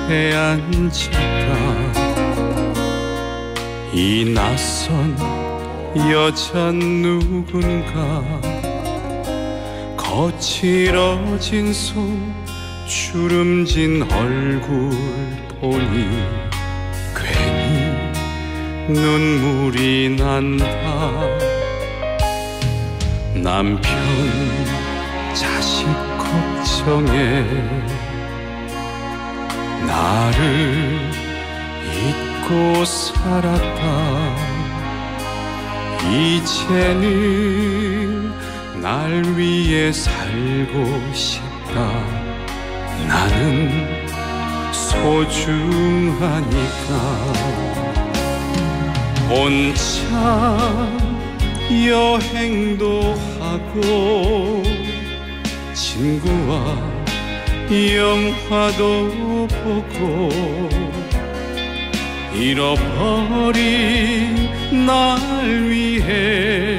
곁에 앉았다. 이 낯선 여자 누군가, 거칠어진 손, 주름진 얼굴 보니 괜히 눈물이 난다. 남편 자식 걱정에 나를 잊고 살았다. 이제는 날 위해 살고 싶다. 나는 소중하니까. 혼자 여행도 하고 친구와 영화도 보고, 잃어버린 날 위해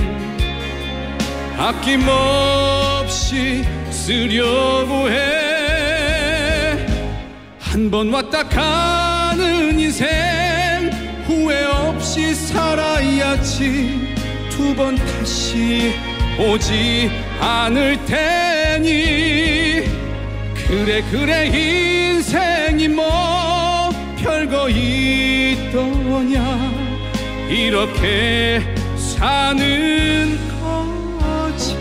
아낌없이 쓰려고 해. 한 번 왔다 가는 인생 후회 없이 살아야지. 두 번 다시 오지 않을 테니. 그래 그래 인생이 뭐 별거 있더냐. 이렇게 사는 거지.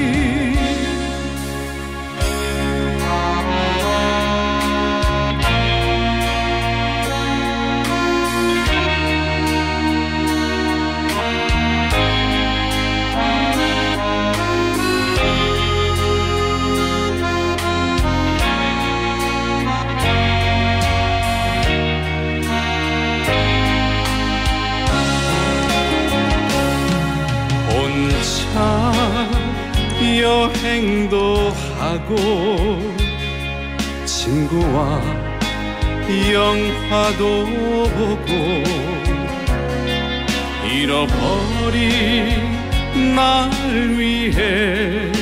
여행도 하고 친구와 영화도 보고, 잃어버린 날 위해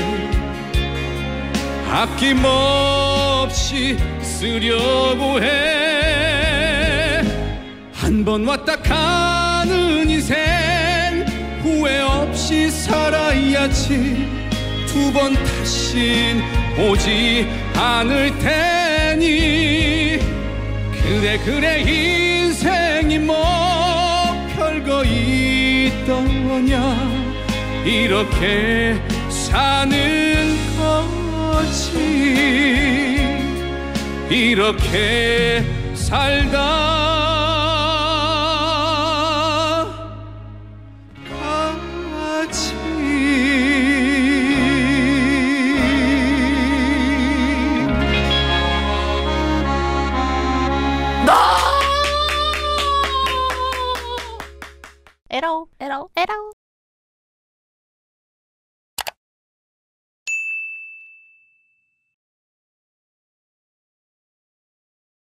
아낌없이 쓰려고 해. 한 번 왔다 가는 인생 후회 없이 살아야지. 두 번 다신 오지 않을 테니. 그래 그래 인생이 뭐 별거 있더냐. 이렇게 사는 거지. 이렇게 살다 에러 에러 에러